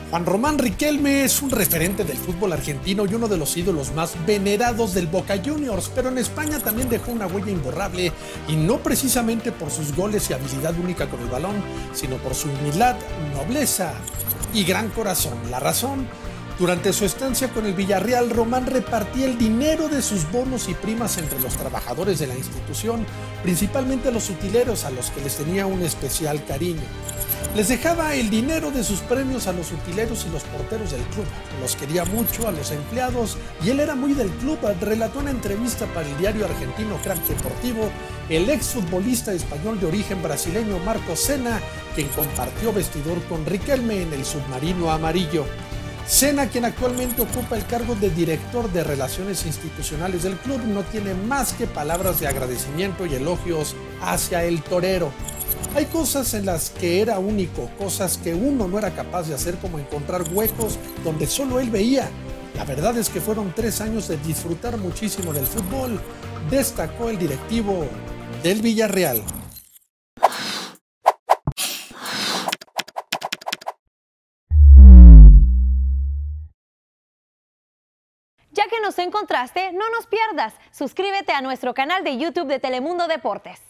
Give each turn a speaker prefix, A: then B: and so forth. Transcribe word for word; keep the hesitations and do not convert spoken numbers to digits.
A: Juan Román Riquelme es un referente del fútbol argentino y uno de los ídolos más venerados del Boca Juniors, pero en España también dejó una huella imborrable, y no precisamente por sus goles y habilidad única con el balón, sino por su humildad, nobleza y gran corazón. La razón: durante su estancia con el Villarreal, Román repartía el dinero de sus bonos y primas entre los trabajadores de la institución, principalmente a los utileros, a los que les tenía un especial cariño. Les dejaba el dinero de sus premios a los utileros y los porteros del club. Los quería mucho a los empleados y él era muy del club. Relató en entrevista para el diario argentino Crack Deportivo el exfutbolista español de origen brasileño Marcos Senna, quien compartió vestidor con Riquelme en el submarino amarillo. Senna, quien actualmente ocupa el cargo de director de Relaciones Institucionales del club, no tiene más que palabras de agradecimiento y elogios hacia el torero. Hay cosas en las que era único, cosas que uno no era capaz de hacer, como encontrar huecos donde solo él veía. La verdad es que fueron tres años de disfrutar muchísimo del fútbol, destacó el directivo del Villarreal.
B: Ya que nos encontraste, no nos pierdas. Suscríbete a nuestro canal de YouTube de Telemundo Deportes.